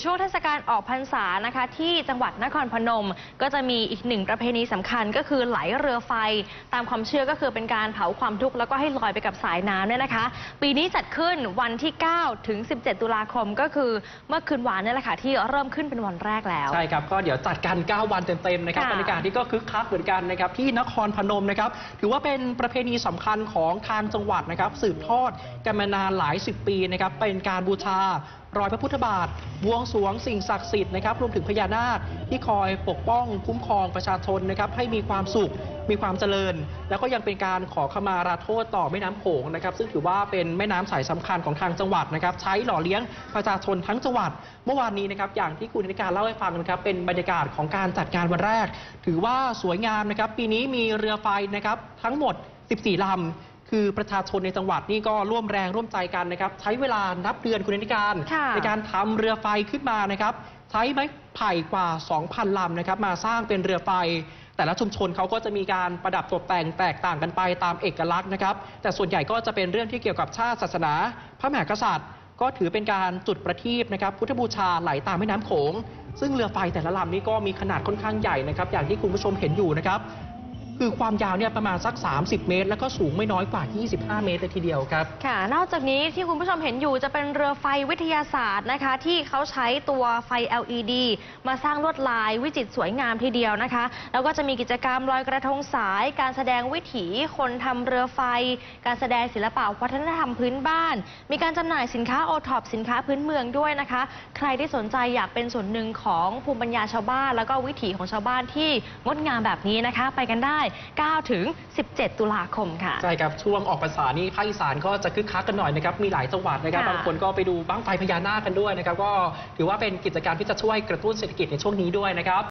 ช่วงเทศกาลออกพรรษานะคะที่จังหวัดนครพนมก็จะมีอีกหนึ่งประเพณีสำคัญก็คือไหลเรือไฟตามความเชื่อก็คือเป็นการเผาความทุกข์แล้วก็ให้ลอยไปกับสายน้ำเนี่ยนะคะปีนี้จัดขึ้นวันที่9ถึง17ตุลาคมก็คือเมื่อคืนวานนี่แหละค่ะที่เริ่มขึ้นเป็นวันแรกแล้วใช่ครับก็เดี๋ยวจัดกัน9วันเต็มๆนะครับบรรยากาศที่ก็คึกคักเหมือนกันนะครับที่นครพนมนะครับถือว่าเป็นประเพณีสำคัญของทางจังหวัดนะครับสืบทอดกันมานานหลาย10 ปีนะครับเป็นการบูชารอยพระพุทธบาทบวงสรวงสิ่งศักดิ์สิทธิ์นะครับรวมถึงพญานาคที่คอยปกป้องคุ้มครองประชาชนนะครับให้มีความสุขมีความเจริญแล้วก็ยังเป็นการขอขมาลาโทษต่อแม่น้ำโขงนะครับซึ่งถือว่าเป็นแม่น้ำสายสำคัญของทางจังหวัดนะครับใช้หล่อเลี้ยงประชาชนทั้งจังหวัดเมื่อวานนี้นะครับอย่างที่คุณนิการเล่าให้ฟังนะครับเป็นบรรยากาศของการจัดงานวันแรกถือว่าสวยงามนะครับปีนี้มีเรือไฟนะครับทั้งหมด14 ลำคือประชาชนในจังหวัดนี่ก็ร่วมแรงร่วมใจกันนะครับใช้เวลานับเดือนคุณนิการในการทำเรือไฟขึ้นมานะครับใช้ไม้ไผ่กว่า 2,000 ลำนะครับมาสร้างเป็นเรือไฟแต่ละชุมชนเขาก็จะมีการประดับตกแต่งแตกต่างกันไปตามเอกลักษณ์นะครับแต่ส่วนใหญ่ก็จะเป็นเรื่องที่เกี่ยวกับชาติศาสนาพระมหากษัตริย์ก็ถือเป็นการจุดประทีปนะครับพุทธบูชาไหลตามแม่น้ำโขงซึ่งเรือไฟแต่ละลำนี้ก็มีขนาดค่อนข้างใหญ่นะครับอย่างที่คุณผู้ชมเห็นอยู่นะครับคือความยาวเนี่ยประมาณสัก30 เมตรแล้วก็สูงไม่น้อยกว่า25 เมตรเลยทีเดียวครับค่ะนอกจากนี้ที่คุณผู้ชมเห็นอยู่จะเป็นเรือไฟวิทยาศาสตร์นะคะที่เขาใช้ตัวไฟ LED มาสร้างลวดลายวิจิตรสวยงามทีเดียวนะคะแล้วก็จะมีกิจกรรมลอยกระทงสายการแสดงวิถีคนทำเรือไฟการแสดงศิลปะวัฒนธรรมพื้นบ้านมีการจำหน่ายสินค้าโอท็อปสินค้าพื้นเมืองด้วยนะคะใครที่สนใจอยากเป็นส่วนหนึ่งของภูมิปัญญาชาวบ้านแล้วก็วิถีของชาวบ้านที่งดงามแบบนี้นะคะไปกันได้9ถึง17 ตุลาคมค่ะใช่ครับช่วงออกพรรษานี่ภาคอีสานก็จะคึกคักกันหน่อยนะครับมีหลายจังหวัดนะครับบางคนก็ไปดูบั้งไฟพญานาคกันด้วยนะครับก็ถือว่าเป็นกิจกรรมที่จะช่วยกระตุ้นเศรษฐกิจในช่วงนี้ด้วยนะครับ